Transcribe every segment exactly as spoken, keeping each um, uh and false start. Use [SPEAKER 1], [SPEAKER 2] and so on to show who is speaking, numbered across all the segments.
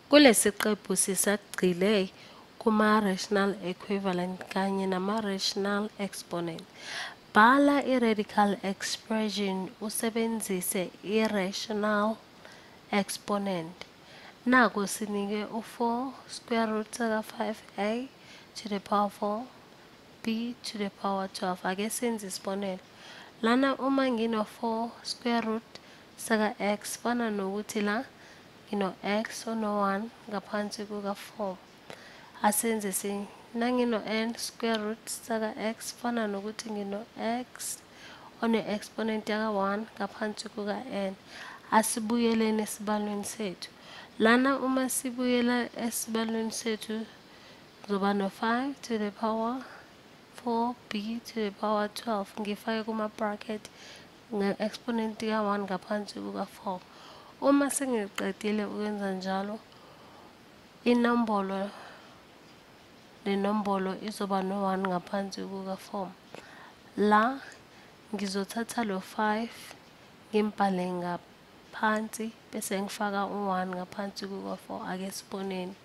[SPEAKER 1] Kulesi siqephu sisagxile kuma-rational equivalent kanye nama-rational exponent. Bhala i-radical expression usebenzise i-rational exponent. Naku sinike u-four square root saka five a to the power four b to the power twelve. Ake senze isibonelo. Lana uma ngino-four square root saka x fana nokuthi la ngino-x ono-one ngaphansi kuka-four. Asenze sinye. Nangino-n square root saka x fana nokuthi ngino-x one-exponent yaka-one ngaphansi kuka-n. Asibuyeleni esibalweni sethu. Lana uma sibuyela esibalweni sethu kuzoba no-five to the power four b to the power twelve. Ngifake kuma-bracket nge-exponent ya-one ngaphansi kuka-four. Uma sengiqedile ukwenza njalo, inombolo nenombolo izoba no-one ngaphansi kuka-four. La ngizothatha lo-five ngimbhale ngaphansi bese ngifaka u-one ngaphansi kuka-four. Ake siboneni.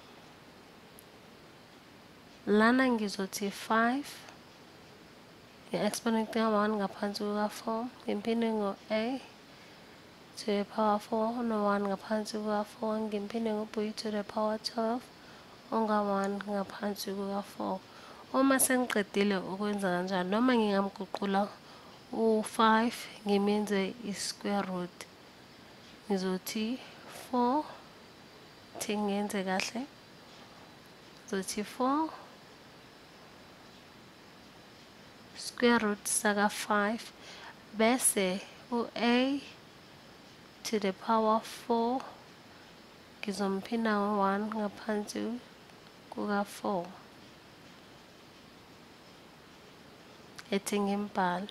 [SPEAKER 1] Lana ngizothi five nge-exponent ya-one ngaphansi kuka-four ngimphinde ngo-a to the power four no-one ngaphansi kuka-four ngimphinde ngo-b to the power twelve onga-one ngaphansi kuka-four. Uma sengiqedile ukwenza kanjalo noma ngingamguqula u-five ngimenze i-square root, ngizothi four thi ngenze kahle ngizothi four square root saka five bese u-a to the power four ngizomphinda ngo-one ngaphansi kuka-four ethi ngimbhale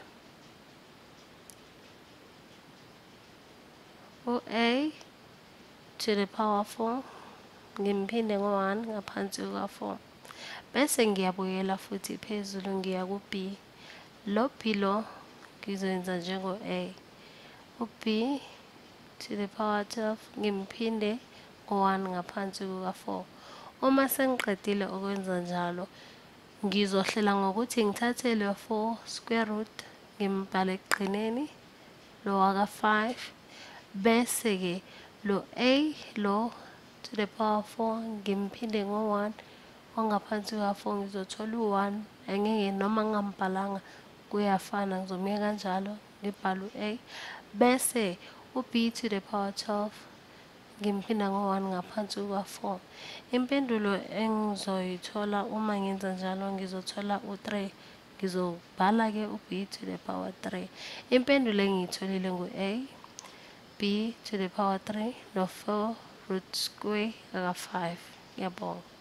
[SPEAKER 1] u-a to the power four ngimphinde ngo-one ngaphansi kuka-four bese ngiyabuyela futhi phezulu ngiya ku-b. Lo b lo ngizoyenza njengo-a, u-b to the power twelve ngimphinde ngo-one ngaphansi kuka-four. Uma sengiqedile ukwenza njalo ngizohlela ngokuthi ngithathe lo four square root ngimbhale ekugcineni lo waka-five bese ke lo a lo to the power four ngimphinde ngo-one ongaphansi kuka-four ngizothola u-one. Angeke noma ngingambhalanga kuyafana ngizomyeka kanjalo ngibhale u-a bese u-b to the power twelve ngimphinda ngo-one ngaphansi kuka-four. Impendulo engizoyithola uma ngenza njalo ngizothola u-three. Ngizobhala-ke u-b to the power three. Impendulo engiyitholile ngu-a, b to the power three no-four root square aka-five. Ngiyabonga.